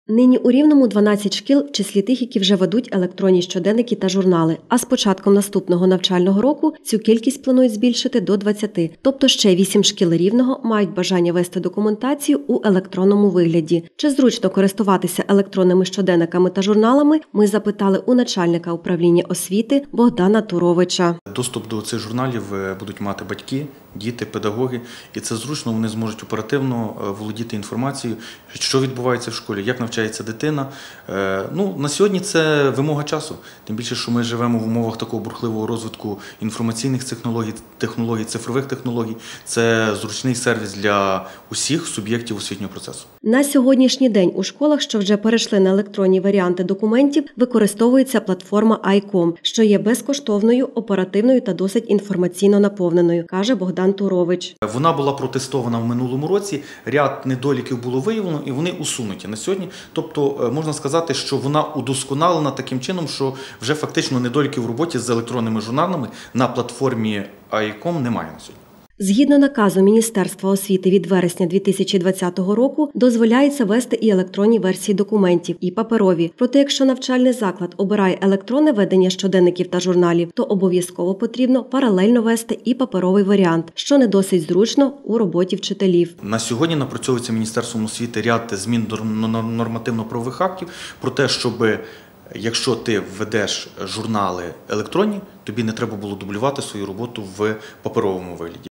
Нині у Рівному 12 шкіл в числі тих, які вже ведуть електронні щоденники та журнали. А з початком наступного навчального року цю кількість планують збільшити до 20. Тобто ще 8 шкіл Рівного мають бажання вести документацію у електронному вигляді. Чи зручно користуватися електронними щоденниками та журналами, ми запитали у начальника управління освіти Богдана Туровича. Доступ до цих журналів будуть мати батьки, діти, педагоги. І це зручно, вони зможуть оперативно володіти інформацією, що відбувається в школі, як навчається дитина. На сьогодні це вимога часу. Тим більше, що ми живемо в умовах такого бурхливого розвитку інформаційних технологій, цифрових технологій. Це зручний сервіс для усіх суб'єктів освітнього процесу. На сьогоднішній день у школах, що вже перейшли на електронні варіанти документів, використовується платформа ICOM, що є безкоштовною, оперативною та досить інформаційно наповненою, каже Богдан Турович. Вона була протестована в минулому році, ряд недоліків було виявлено і вони усунуті на сьогодні. Тобто можна сказати, що вона удосконалена таким чином, що вже фактично недоліків в роботі з електронними журналами на платформі ICOM немає на сьогодні. Згідно наказу Міністерства освіти від вересня 2020 року дозволяється вести і електронні версії документів, і паперові. Проте, якщо навчальний заклад обирає електронне ведення щоденників та журналів, то обов'язково потрібно паралельно вести і паперовий варіант, що не досить зручно у роботі вчителів. На сьогодні напрацьовується Міністерством освіти ряд змін до нормативно-правових актів про те, щоб якщо ти введеш журнали електронні, тобі не треба було дублювати свою роботу в паперовому вигляді.